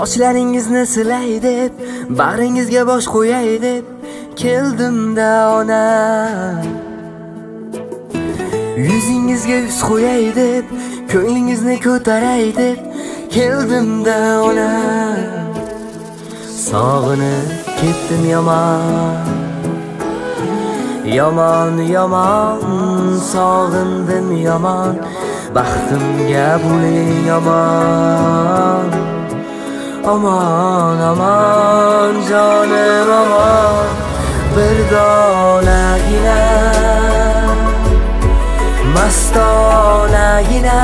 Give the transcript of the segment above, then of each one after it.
Sochlaringizni silay deb, bag'ringizga bosh qo'yay deb keldim-da ona. Yuzingizga yuz qo'yay deb, ko'nglingizni ko'taray deb keldim-da ona. Sog'inib ketdim yomon, yomon yomon, sog'indim yomon, baxtimga buling yomon. Aman aman jonim aman, bir donagina mastonagina.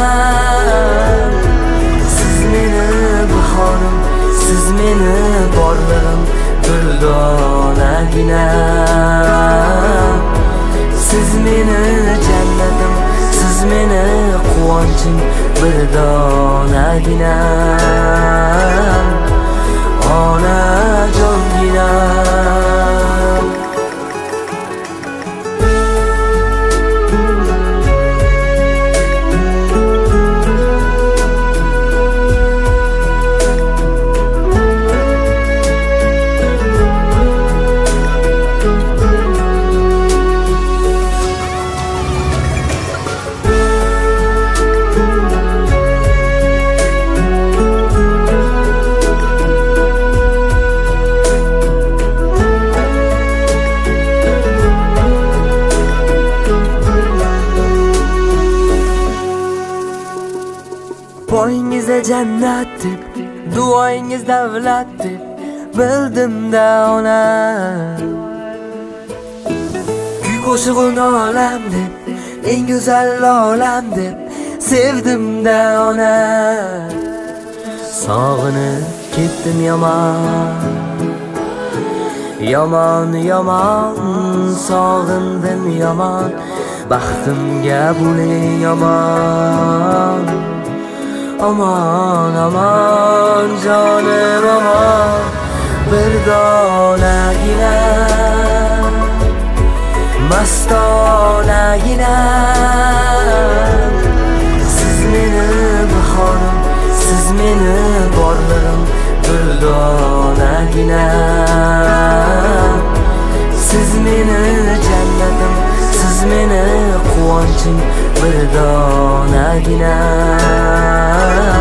Siz meni bahorim, siz meni borlig'im, bir donagina. Siz meni jannatim, siz meni quvonchim, bir donagina. Onajongina. Poyingizda jannat deb, duoyingiz davlat deb bildim-da ona. Kuy qo'shig'in olam deb, eng go'zal olam deb sevdim-da ona. Sog'inib ketdim yomon, yomon yomon, sog'indim yomon, baxtimga buling yomon. Aman aman jonim aman, bir donagina mastonagina. Siz meni bahorim, siz meni borlig'im, bir donagina. Siz meni jannatim, siz meni quvonchim, bir donagina.